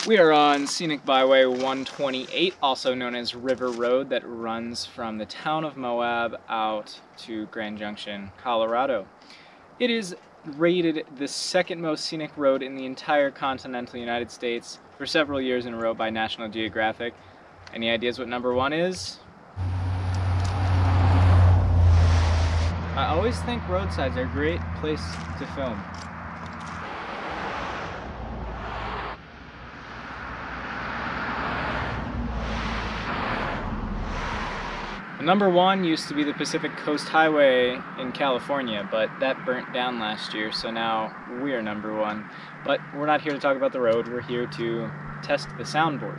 We are on Scenic Byway 128, also known as River Road, that runs from the town of Moab out to Grand Junction, Colorado. It is rated the second most scenic road in the entire continental United States for several years in a row by National Geographic. Any ideas what number one is? I always think roadsides are a great place to film. Number one used to be the Pacific Coast Highway in California, but that burnt down last year, so now we're number one. But we're not here to talk about the road, we're here to test the soundboard.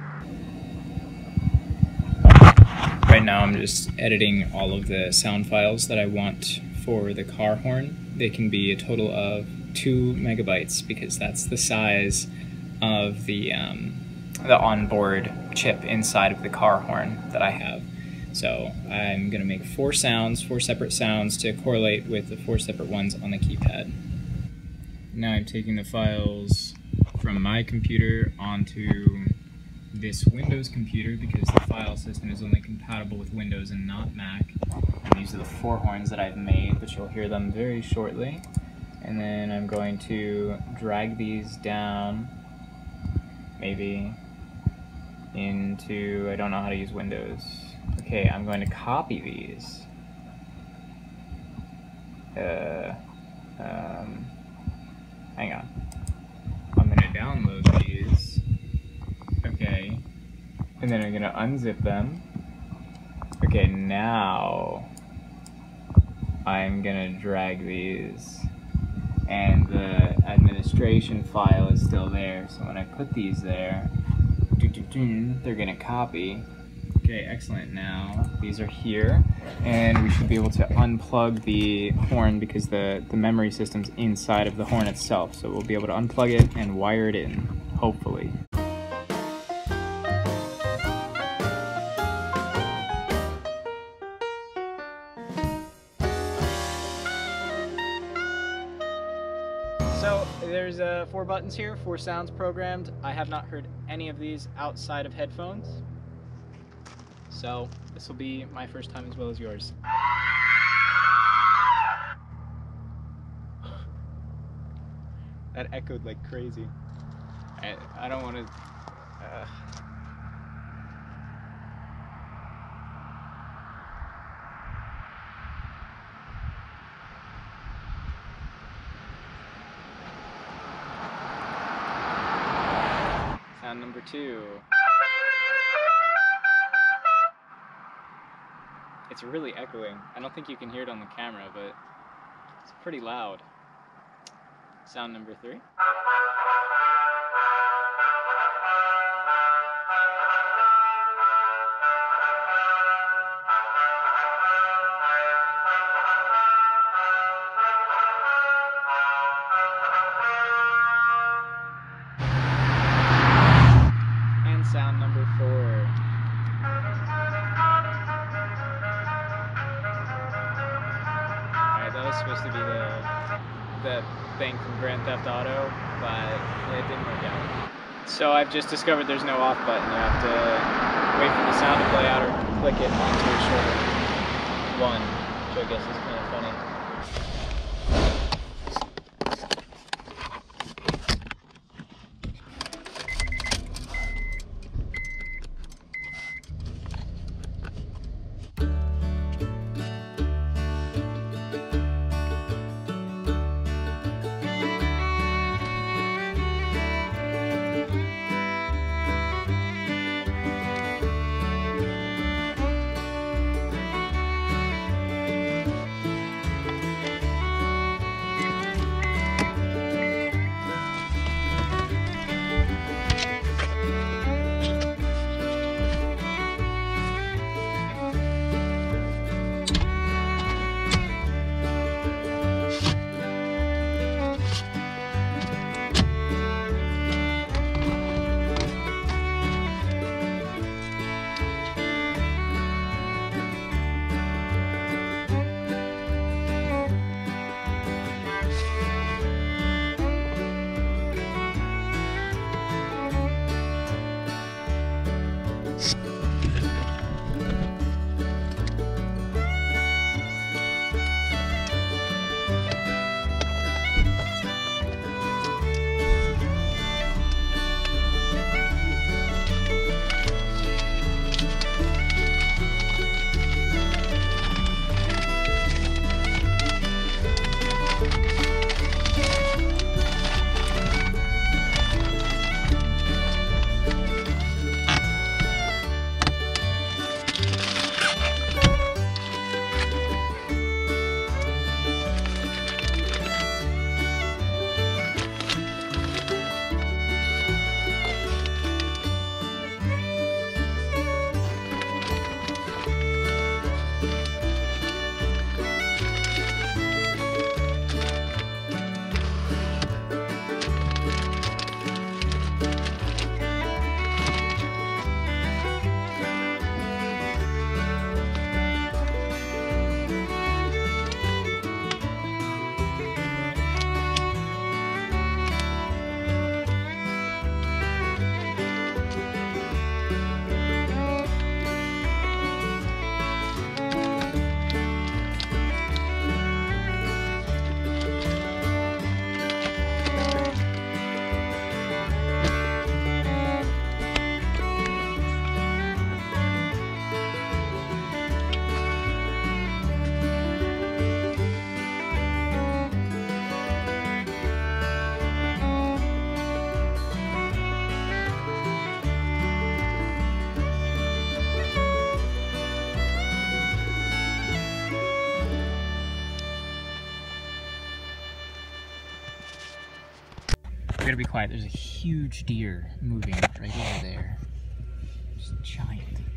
Right now I'm just editing all of the sound files that I want for the car horn. They can be a total of 2 megabytes because that's the size of the onboard chip inside of the car horn that I have. So I'm going to make 4 separate sounds to correlate with the 4 separate ones on the keypad. Now I'm taking the files from my computer onto this Windows computer because the file system is only compatible with Windows and not Mac. And these are the 4 horns that I've made, but you'll hear them very shortly. And then I'm going to drag these down, maybe into, I don't know how to use Windows. Okay, I'm going to copy these. Hang on. I'm going to download these. Okay. And then I'm going to unzip them. Okay, now I'm going to drag these. And the administration file is still there. So when I put these there, they're going to copy. Okay, excellent. Now these are here, and we should be able to unplug the horn because the memory system's inside of the horn itself. So we'll be able to unplug it and wire it in, hopefully. So there's 4 buttons here, 4 sounds programmed. I have not heard any of these outside of headphones. So this will be my first time as well as yours. That echoed like crazy. I don't want to... Sound number 2. It's really echoing. I don't think you can hear it on the camera, but it's pretty loud. Sound number 3. And sound number 4. That was supposed to be the thing from Grand Theft Auto, but it didn't work out. So I've just discovered there's no off button. You have to wait for the sound to play out or click it onto a short one, which I guess is kind of funny. We gotta be quiet. There's a huge deer moving right over there. Just giant.